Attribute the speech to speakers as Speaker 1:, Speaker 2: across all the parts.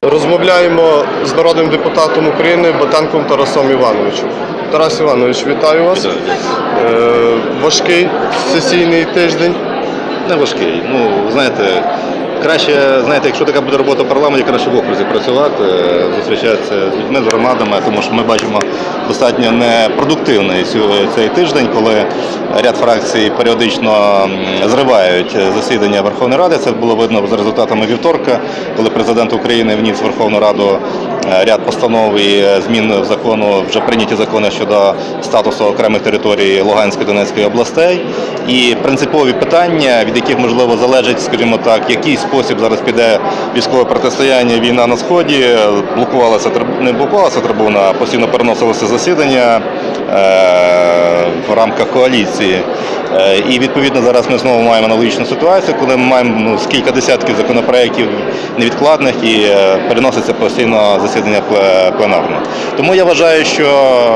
Speaker 1: Розмовляємо з народним депутатом України Батенком Тарасом Івановичем. Тарас Іванович, вітаю вас. Важкий сесійний тиждень?
Speaker 2: Не важкий. Знаєте, якщо така буде робота в парламенті, краще в окрузі працювати, зустрічатися з людьми, з громадами, тому що ми бачимо достатньо непродуктивний цей тиждень, коли ряд фракцій періодично зривають засідання Верховної Ради. Це було видно за результатами вівторка, коли президент України вніс в Верховну Раду ряд постанов і змін в закону, вже прийняті закони щодо статусу окремих територій Луганської, Донецької областей. І принципові питання, від яких, можливо, залежить, скажімо так, який спосіб зараз піде військове протистояння, війна на Сході, не блокувалася трибуна, а постійно переносилися засідання в рамках коаліції. І, відповідно, зараз ми знову маємо аналогічну ситуацію, коли ми маємо кілька десятків законопроєктів невідкладних і переноситься постійно засідання пленарне. Тому я вважаю, що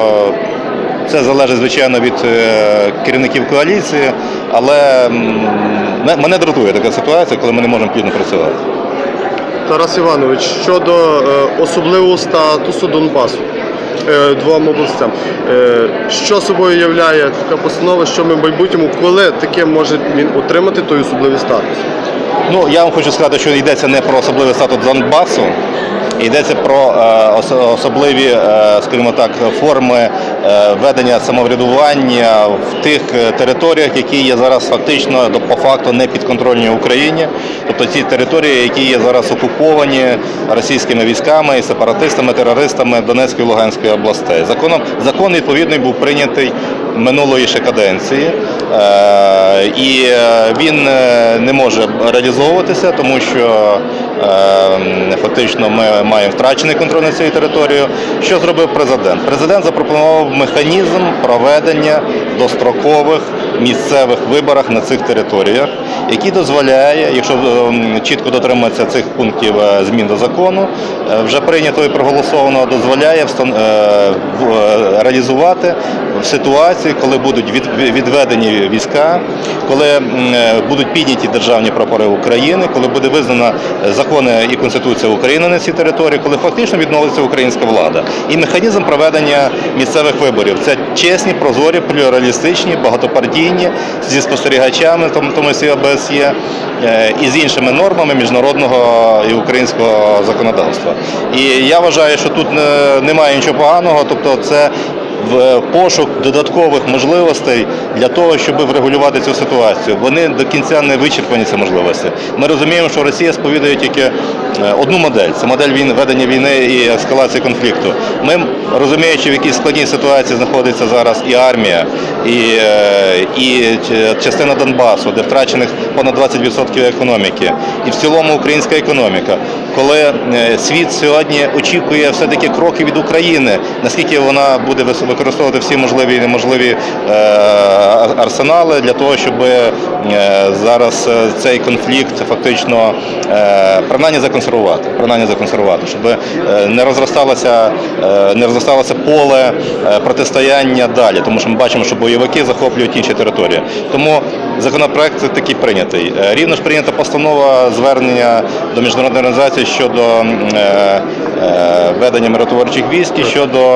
Speaker 2: це залежить, звичайно, від керівників коаліції, але мене дратує така ситуація, коли ми не можемо плідно працювати.
Speaker 1: Тарас Іванович, щодо особливого статусу Донбасу двом областям. Що собою являє така постанова, що ми в майбутньому, коли таке може він отримати той особливий статус?
Speaker 2: Я вам хочу сказати, що йдеться не про особливий статус Донбасу, йдеться про особливі, скажімо так, форми ведення самоврядування в тих територіях, які є зараз фактично, по факту, не підконтрольні Україні. Тобто ці території, які є зараз окуповані російськими військами і сепаратистами, терористами Донецької і Луганської областей. Закон відповідний був прийнятий минулої ще каденції, і він не може реалізовуватися, тому що фактично ми маємо втрачений контроль над цією територією. Що зробив президент? Президент запропонував механізм проведення дострокових місцевих виборів на цих територіях, який дозволяє, якщо чітко дотримується цих пунктів змін до закону, вже прийнятого і проголосованого, дозволяє реалізувати в ситуації, коли будуть відведені війська, коли будуть підняті державні прапори України, коли буде визнана закони і Конституція України на цій території, коли фактично відновиться українська влада. І механізм проведення місцевих виборів – це чесні, прозорі, плюралістичні, багатопартійні, зі спостерігачами, в тому числі ОБСЄ, і з іншими нормами міжнародного і українського законодавства. І я вважаю, що тут немає нічого поганого, тобто це в пошук додаткових можливостей для того, щоб врегулювати цю ситуацію. Вони до кінця не вичерпані, ці можливості. Ми розуміємо, що Росія сповідує тільки одну модель – це модель ведення війни і ескалації конфлікту. Ми, розуміючи, в якій складній ситуації знаходиться зараз і армія, і частина Донбасу, де втрачених понад 20% економіки, і в цілому українська економіка, коли світ сьогодні очікує все-таки кроки від України, наскільки вона буде використовувати всі можливі і неможливі арсенали для того, щоб зараз цей конфлікт фактично принаймні законсервувати, щоб не розросталося поле протистояння далі, тому що ми бачимо, що бойовики захоплюють інші території. Тому законопроект такий прийнятий. Рівно ж прийнята постанова звернення до міжнародної організації щодо ведення миротворчих військ і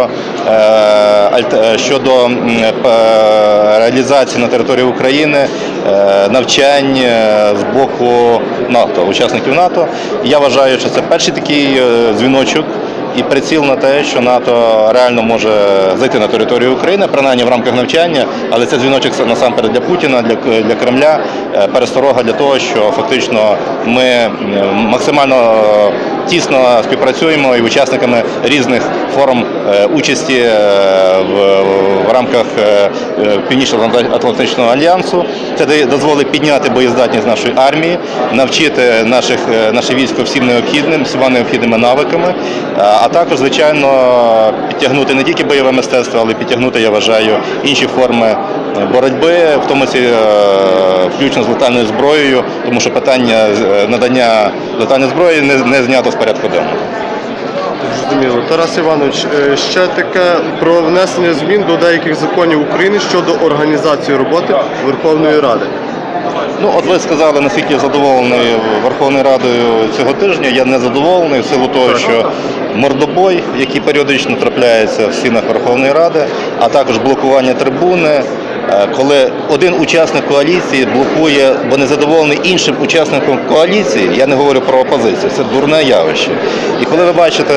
Speaker 2: щодо реалізації на території України навчань з боку НАТО, учасників НАТО. Я вважаю, що це перший такий дзвіночок і приціл на те, що НАТО реально може зайти на територію України, принаймні в рамках навчання, але це дзвіночок насамперед для Путіна, для Кремля, пересторога для того, що фактично ми максимально тісно співпрацюємо і учасниками різних форм участі в рамках Північно-Атлантичного альянсу. Це дозволить підняти боєздатність нашої армії, навчити наше військо всіма необхідними навиками, а також, звичайно, підтягнути не тільки бойове мистецтво, але й підтягнути, я вважаю, інші форми боротьби, в тому числі включно з летальною зброєю, тому що питання надання летальної зброї не знято з порядку денного.
Speaker 1: Зрозуміло. Тарас Іванович, ще таке про внесення змін до деяких законів України щодо організації роботи Верховної Ради.
Speaker 2: Ну, от ви сказали, наскільки я задоволений Верховною Радою цього тижня. Я не задоволений в силу того, що мордобой, який періодично трапляється в стінах Верховної Ради, а також блокування трибуни, коли один учасник коаліції блокує, бо незадоволений іншим учасником коаліції, я не говорю про опозицію, це дурне явище. І коли ви бачите,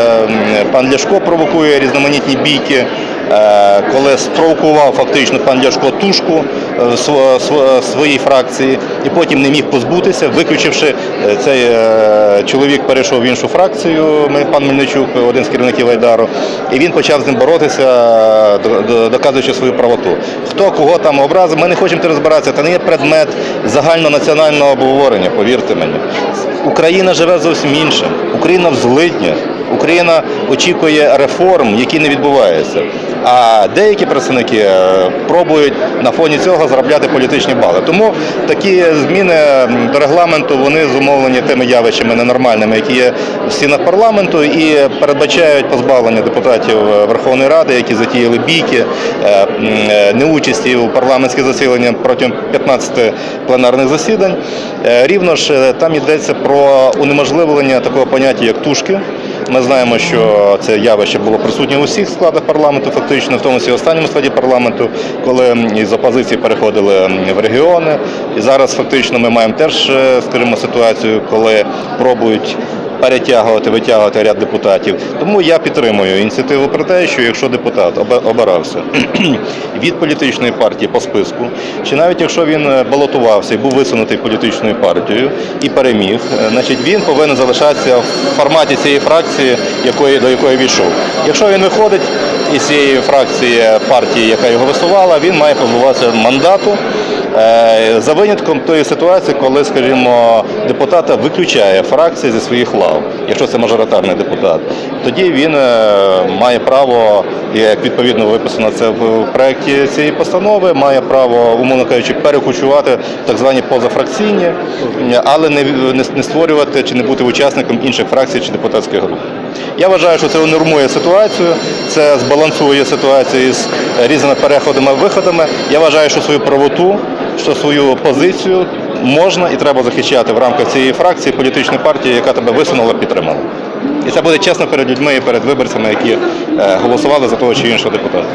Speaker 2: пан Ляшко провокує різноманітні бійки, коли спровокував фактично пан Ляшко тушку своїй фракції і потім не міг позбутися, виключивши, цей чоловік перейшов в іншу фракцію, пан Мельничук, один з керівників Айдару, і він почав з ним боротися, доказуючи свою правоту. Хто кого там образив, ми не хочемо це розбиратися, це не є предмет загальнонаціонального обговорення, повірте мені. Україна живе зовсім іншим, Україна в злиднях, Україна очікує реформ, які не відбуваються. А деякі представники пробують на фоні цього заробляти політичні бали. Тому такі зміни до регламенту, вони зумовлені тими явищами ненормальними, які є в стінах парламенту, і передбачають позбавлення депутатів Верховної Ради, які затіяли бійки, неучасті у парламентських засіданнях протягом 15 пленарних засідань. Рівно ж там йдеться про унеможливлення такого поняття, як тушки. Ми знаємо, що це явище було присутнє у всіх складах парламенту, фактично, в тому числі в останньому складі парламенту, коли із опозиції переходили в регіони. І зараз фактично ми маємо теж, скажімо, ситуацію, коли пробують витягувати ряд депутатів. Тому я підтримую ініціативу про те, що якщо депутат обирався від політичної партії по списку, чи навіть якщо він балотувався і був висунутий політичною партією і переміг, значить він повинен залишатися в форматі цієї фракції, до якої війшов. Якщо він виходить із цієї фракції партії, яка його висувала, він має позбуватися мандату, за винятком тої ситуації, коли, скажімо, депутата виключає фракція зі своїх лав, якщо це мажоритарний депутат, тоді він має право, як відповідно виписано це в проєкті цієї постанови, має право, умовно кажучи, перекочувати так звані позафракційні, але не створювати чи не бути учасником інших фракцій чи депутатських груп. Я вважаю, що це унормує ситуацію, це збалансує ситуацію з різними переходами-виходами. Я вважаю, що свою правоту, що свою позицію можна і треба захищати в рамках цієї фракції, політичної партії, яка тебе висунула, підтримала. І це буде чесно перед людьми і перед виборцями, які голосували за того чи іншого депутата.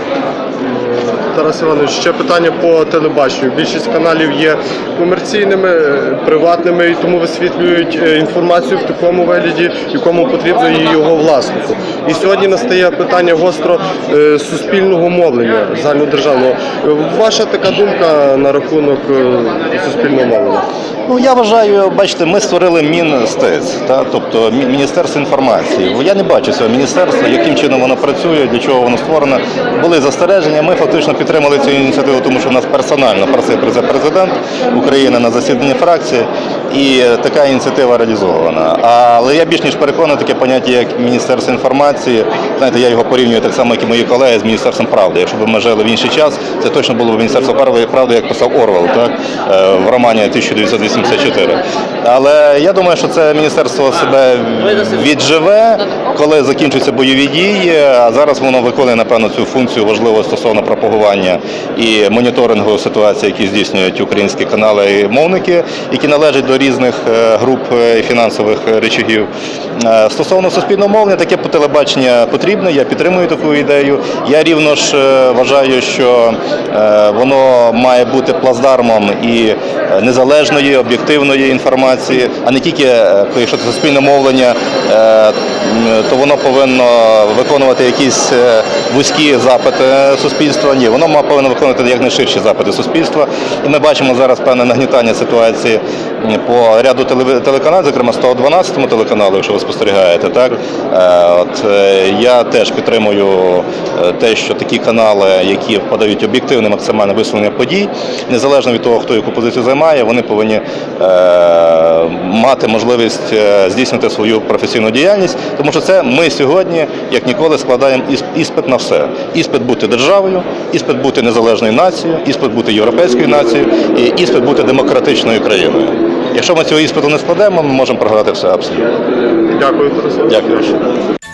Speaker 1: Тарас Іванович, ще питання по телебаченню. Більшість каналів є комерційними, приватними, і тому висвітлюють інформацію в такому вигляді, якому потрібно і його власнику. І сьогодні настає питання гостро суспільного мовлення, загальнодержавного. Ваша така думка на рахунок суспільного мовлення?
Speaker 2: Ну, я вважаю, бачите, ми створили Мінстец, тобто Міністерство інформації. Я не бачу цього міністерства, яким чином воно працює, для чого воно створено. Були застереження, ми фактично підтримали цю ініціативу, тому що в нас персонально просив президент України на засіданні фракції, і така ініціатива реалізована. Але я більш ніж переконаний, таке поняття, як Міністерство інформації, знаєте, я його порівнюю так само, як і мої колеги, з Міністерством правди. Якщо б ми жили в інший час, це точно було б Міністерство правди, як писав Орвел, в романі 1984. Але я думаю, що це міністерство себе відживе, коли закінчаться бойові дії, а зараз воно виконує, напевно, цю функцію важливу стосовно пропагування і моніторингу ситуації, які здійснюють українські канали і мовники, які належать до різних груп і фінансових речагів. Стосовно суспільного мовлення, таке телебачення потрібне, я підтримую таку ідею. Я рівно ж вважаю, що воно має бути плацдармом і незалежної, об'єктивної інформації, а не тільки, якщо це суспільне мовлення, то воно повинно виконувати якісь вузькі запити суспільства. Ні, воно повинно виконувати якнайширші запити суспільства. І ми бачимо зараз певне нагнітання ситуації по ряду телеканалів, зокрема 112-му телеканалу, якщо ви спостерігаєте. Так? Я теж підтримую те, що такі канали, які подають об'єктивне максимальне висвітлення подій, незалежно від того, хто яку позицію займає, вони повинні мати можливість здійснити свою професійну діяльність, тому що це ми сьогодні, як ніколи, складаємо іспит на все. Іспит бути державою, іспит бути незалежною нацією, іспит бути європейською нацією і іспит бути демократичною країною. Якщо ми цього іспиту не складемо, ми можемо програти все абсолютно.
Speaker 1: Дякую, Тарас.
Speaker 2: Дякую.